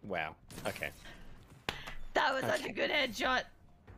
Wow. Okay. That was such a good headshot.